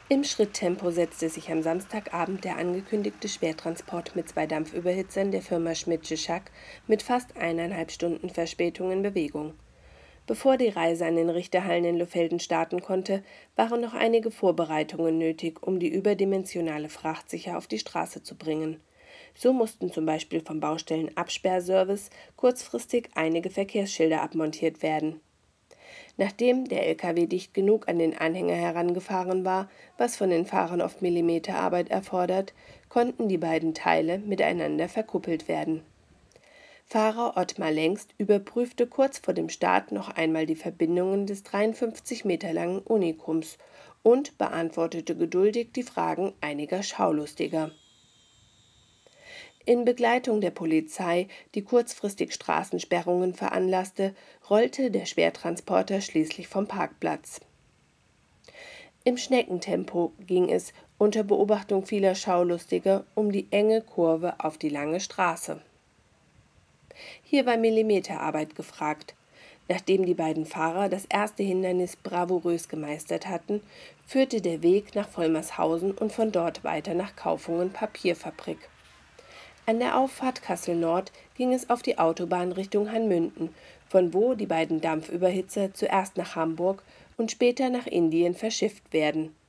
Im Schritttempo setzte sich am Samstagabend der angekündigte Schwertransport mit 2 Dampfüberhitzern der Firma Schmidt-Schischak mit fast 1,5 Stunden Verspätung in Bewegung. Bevor die Reise an den Richterhallen in Löffelden starten konnte, waren noch einige Vorbereitungen nötig, um die überdimensionale Fracht sicher auf die Straße zu bringen. So mussten zum Beispiel vom Baustellenabsperrservice kurzfristig einige Verkehrsschilder abmontiert werden. Nachdem der LKW dicht genug an den Anhänger herangefahren war, was von den Fahrern oft Millimeterarbeit erfordert, konnten die beiden Teile miteinander verkuppelt werden. Fahrer Ottmar Längst überprüfte kurz vor dem Start noch einmal die Verbindungen des 53 Meter langen Unikums und beantwortete geduldig die Fragen einiger Schaulustiger. In Begleitung der Polizei, die kurzfristig Straßensperrungen veranlasste, rollte der Schwertransporter schließlich vom Parkplatz. Im Schneckentempo ging es, unter Beobachtung vieler Schaulustiger, um die enge Kurve auf die lange Straße. Hier war Millimeterarbeit gefragt. Nachdem die beiden Fahrer das erste Hindernis bravourös gemeistert hatten, führte der Weg nach Vollmershausen und von dort weiter nach Kaufungen Papierfabrik. An der Auffahrt Kassel-Nord ging es auf die Autobahn Richtung Hanmünden, von wo die beiden Dampfüberhitzer zuerst nach Hamburg und später nach Indien verschifft werden.